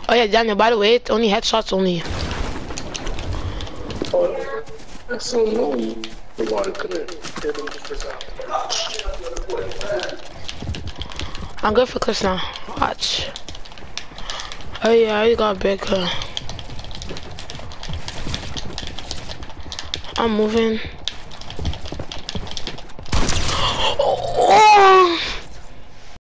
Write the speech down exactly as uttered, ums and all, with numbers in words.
Oh yeah, Daniel, by the way, it's only headshots only. Oh, that's so annoying. Why couldn't hit him for that? I'm good for clips now. Watch. Oh yeah, I got big. Uh, I'm moving. Oh!